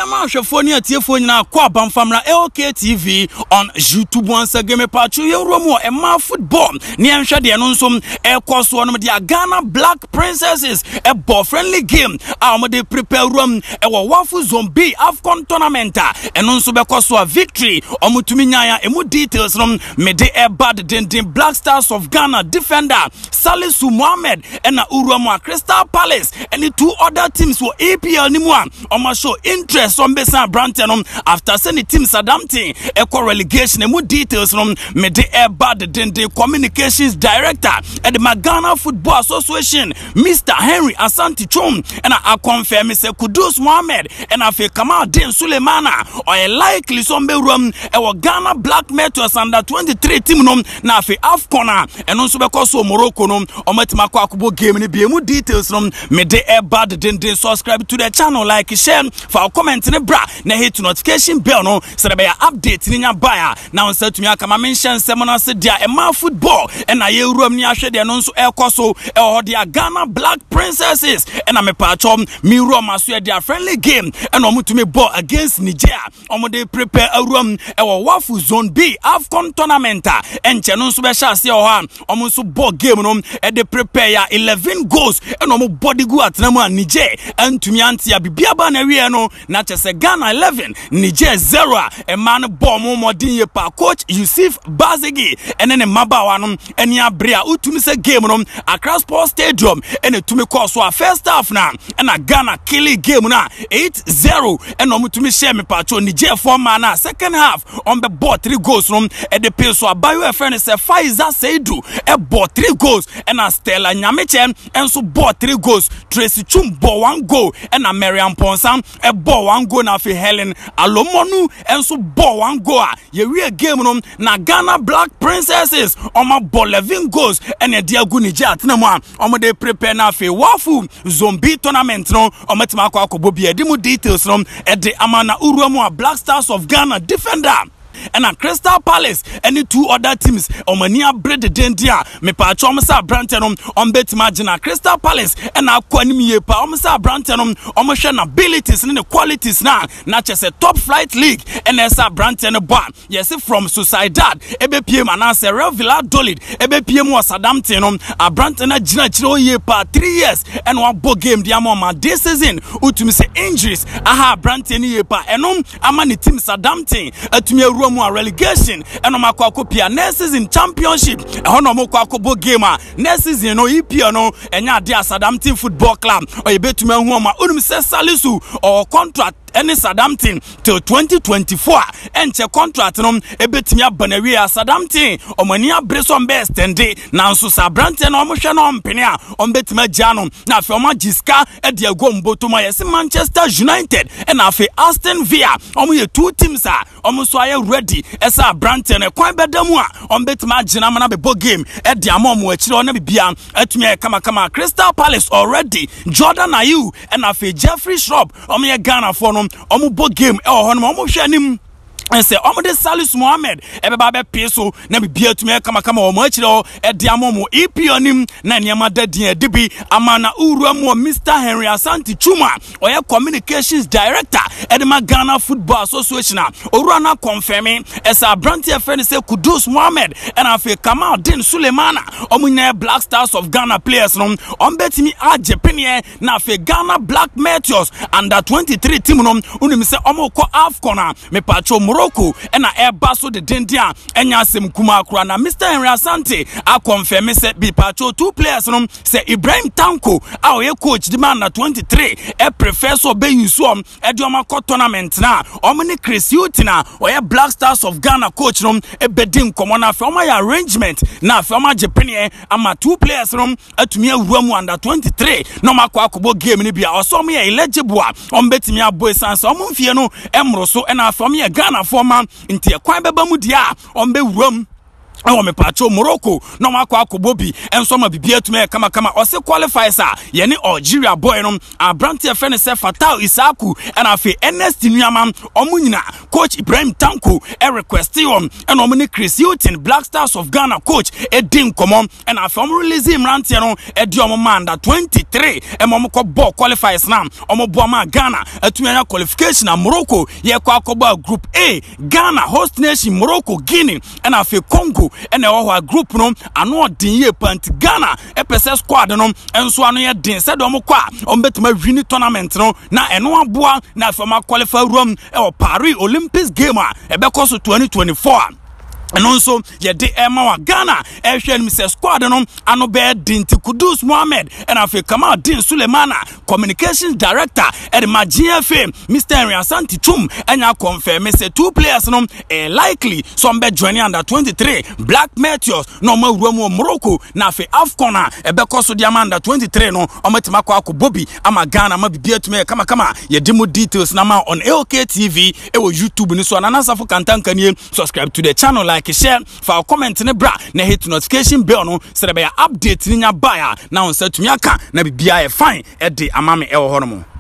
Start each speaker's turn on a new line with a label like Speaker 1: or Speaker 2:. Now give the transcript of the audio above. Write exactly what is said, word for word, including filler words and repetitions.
Speaker 1: Yama Shafonia Tiafonia Kwa Bamfamra L K T V on YouTube once again me patchu Romo and ma football Niansha the announcement air course one of the Ghana Black Princesses a ball friendly game Amo de prepare room a wafu zombie AFCON tournament and also because of victory Omutuminya emu details from Mede Ebad Dendin Black Stars of Ghana defender Salisu Mohammed and Uruamu Crystal Palace and the two other teams were A P L Nimwa Oma show interest on Besa Branton after sending team Sadamti equal relegation emu details from Mede Ebad Dendin communications director at the Ghana Football Association Mister Henry Asante Chum and I confirm Mister Kudus Mohammed and I feel Kamaldeen Sulemana or a likely some room our Ghana Black Meteors under twenty-three team num na fe AFCON and also because of Morocco num or Matimako Akubo game ni be mu details num Mede Ebad Dendin subscribe to the channel like share for comment ne bra na hit notification bell no so that be update ni nya buyer now say to me aka mention semona se dia e ma football and na ye room ni ahwe de no nso e koso e ho dia Ghana Black Princesses and am pa chom mi room aso dia friendly game and omo to me ball against Niger omo dey prepare a room e wo wafu zone B AFCON tournament and che no nso be sha se o ha omo nso ball game no e dey prepare ya eleven goals and omo body go atnamu a Niger and to me anti ya bibia ba na wie no na che se Ghana eleven Niger zero e man ball mo modin ye pa coach Yusuf Bazegi and then mabawa no eni abrea utumi se game no Accra Sports Stadium and etumi call so first half na and a Ghana killing game na eight zero and no mutumi share me pacho Niger four man na second half on the ball three goals from at the pace so abayo friend say Faiza Seidu e ball three goals and a Stella Nyameche and so ball three goals Tracy Chum ball one goal and a Mariam Ponsan e ball one goal na fi Helen Alomonu and so ball one goal ye real game no na Ghana Black Princesses on my ball eleven goals and a Diagu Niger atenamwa on de prepare na fi wafu zombie tournament no on metima akwa akobobi edimu details no e de amana uruamu Black Stars of Ghana defender and a Crystal Palace and the two other teams on mania bread the dendia me pa chomsa brantenum on bet imagine Crystal Palace and a kwanimi pa omsa brantenum on abilities and the qualities na na just a top flight league and esa branten bar yes from Sociedad ebe pm anase Real Valladolid ebe pm was Adamtenum a branten gina chiro ye pa three years and one ball game the amoma this season utumi se injuries aha branten ye pa enum amani team Sadamten atumi a relegation and no makwa next season championship e hono mo kwa kobo game next season no E P L no enya dia Sadamten Football Club o yebetumi hu ma onum se Salisu or contract any Sadamten till twenty twenty-four and che contract no ebetimi abanawi a Sadamten o mani abreson best ende na nso Sabrante na omhwe na ompene a ombetimi agano na afi oma jiska e de agwo mbotoma yes Manchester United and afi Aston Villa omo ye two teams a omo so aye ready esa Sabrante na kwan bedamu a ombetimi agina mana be game e de amomo akire ona bibia atumi kama kama Crystal Palace already Jordan Ayew and afi Jeffrey Shrub omo ye Ghana for no omo bo game e ho no omo hwe anim and say omo de Salisu Mohammed ebe ba be peso na bibia tumi kama kama omo akire o e de amomo E P L nim na niam dadin edibi amana uruamu Mister Henry Asante Chuma oye communications director e de Ghana Football Association oruna confirming esa branch friend say Kudus Mohammed and afi Kamaldeen Sulemana omo nya Black Stars of Ghana players no on betimi ajepenie na afi Ghana Black Meteors under twenty-three team no unim say omo ko AFCON me pacho Morocco and a airbaso de dendia enya sem kuma akura na Mister Henry Asante a confirm say bi pacho two players no say Ibrahim Tanko a oye coach di man na twenty-three e professor be yuso e di oma ko tournament na omni Chris Utina oye Black Stars of Ghana coach no e bedin komo na fe oma arrangement na fe oma Japan ama two players no atumi awuramu under twenty-three no makwa akobo game ni bia oso me eligible a ombetimi aboy sans omfie no emro so e na fe me Ghana former inti kwan beba mu dia ombe wuram ɛwɔ me pacho Morocco no makwa akobobi enso ma bibia tuma kama kama ɔse qualifiers a ye ne Algeria boy no abrante efe ne se Fatal Isaku ɛna afi Ernest Nuama ɔmo nyina coach Ibrahim Tanko e request yon ɛna ɔmo ne Chris Hilton Black Stars of Ghana coach Edin Komom ɛna afi ɔmo release mrantie no e di ɔmo manda twenty-three e ɔmo kɔ ball qualifiers na ɔmo bo ma Ghana atuma qualification na Morocco ye kɔ akɔba group A Ghana host nation Morocco Guinea ɛna afi Congo ene wo group no ano odin ye pant Ghana e pese squad no enso ano ye din se do mo kwa o betuma wini tournament no na eno aboa na afama qualify room e o Paris Olympics game a e be koso twenty twenty-four and also ye de ema wa Ghana e hwe nim se squad no ano be dinti Kudus Mohammed and afi Kamaldeen Sulemana communications director at the G F A Mister Henry Asante Chum enya confirm say two players no e likely some be joining under twenty-three Black Meteors no ma wura Morocco na afi Afcon e be koso di under twenty-three no omatima kwa Bobi ama Ghana ma bibia tume kama kama ye demo details na ma on A O K T V e wo YouTube ni so ananasa fo kantankanie subscribe to the channel like share for comment ne bra na hit notification bell no se be update ni nya baya na on sa tumi aka na bibia e fine e de amame e wo ho no mo